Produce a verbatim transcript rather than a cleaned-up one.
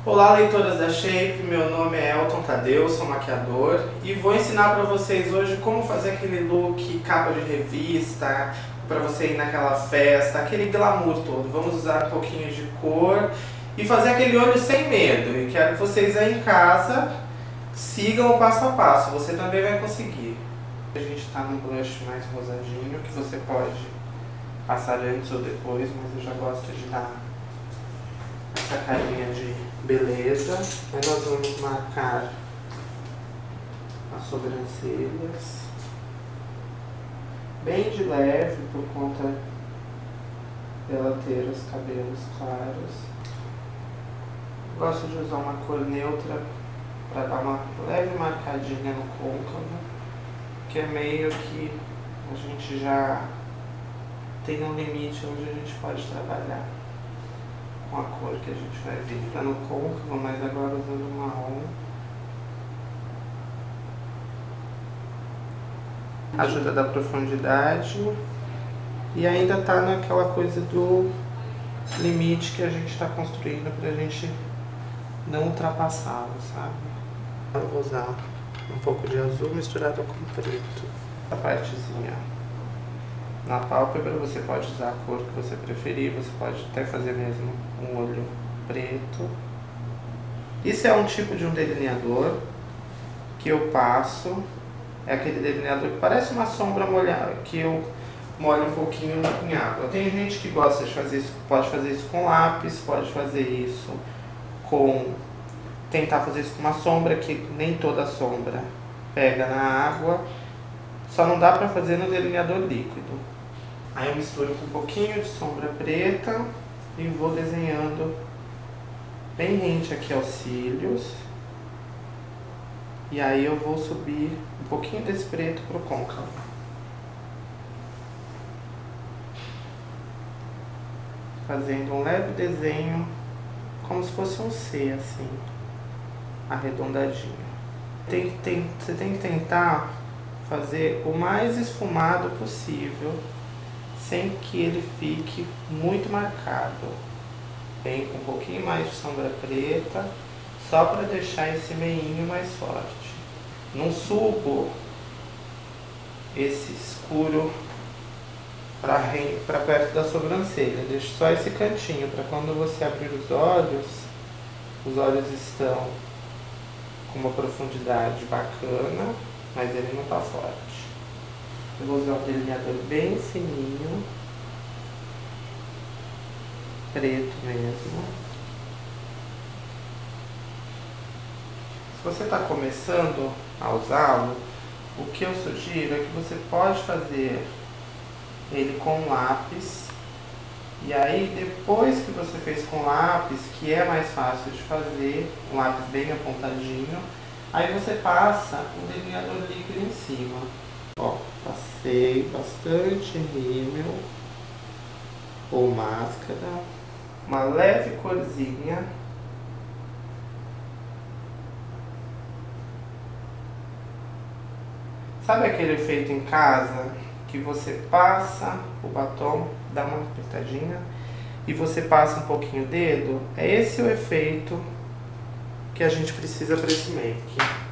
Olá, leitoras da Shape, meu nome é Elton Tadeu, sou maquiador e vou ensinar para vocês hoje como fazer aquele look capa de revista, para você ir naquela festa, aquele glamour todo. Vamos usar um pouquinho de cor e fazer aquele olho sem medo. E quero que vocês aí em casa sigam o passo a passo, você também vai conseguir. A gente está no blush mais rosadinho, que você pode passar antes ou depois, mas eu já gosto de dar essa carinha de beleza. Aí nós vamos marcar as sobrancelhas bem de leve, por conta dela ter os cabelos claros. Gosto de usar uma cor neutra para dar uma leve marcadinha no côncavo, que é meio que a gente já tem um limite onde a gente pode trabalhar com a cor que a gente vai vir. Tá no côncavo, mas agora usando marrom. Ajuda da profundidade e ainda tá naquela coisa do limite que a gente está construindo pra gente não ultrapassá-lo, sabe? Eu vou usar um pouco de azul misturado com preto. A partezinha na pálpebra você pode usar a cor que você preferir, você pode até fazer mesmo um olho preto. Isso é um tipo de um delineador que eu passo, é aquele delineador que parece uma sombra molhada, que eu molho um pouquinho em água. Tem gente que gosta de fazer isso, pode fazer isso com lápis, pode fazer isso com... tentar fazer isso com uma sombra, que nem toda sombra pega na água. Só não dá pra fazer no delineador líquido. Aí eu misturo com um pouquinho de sombra preta e vou desenhando bem rente aqui aos cílios. E aí eu vou subir um pouquinho desse preto pro côncavo. Fazendo um leve desenho, como se fosse um C, assim, arredondadinho. Tem, tem, você tem que tentar fazer o mais esfumado possível, sem que ele fique muito marcado. Vem com um pouquinho mais de sombra preta, só para deixar esse meinho mais forte. Não subo esse escuro para perto da sobrancelha, deixo só esse cantinho, para quando você abrir os olhos, os olhos estão com uma profundidade bacana, mas ele não está forte. Eu vou usar um delineador bem fininho, preto mesmo. Se você está começando a usá-lo, o que eu sugiro é que você pode fazer ele com lápis. E aí, depois que você fez com lápis, que é mais fácil de fazer, um lápis bem apontadinho, aí você passa o delineador líquido em cima. Ó, passei bastante rímel ou máscara, uma leve corzinha. Sabe aquele efeito em casa que você passa o batom, dá uma apertadinha e você passa um pouquinho o dedo? É esse o efeito que a gente precisa para esse make.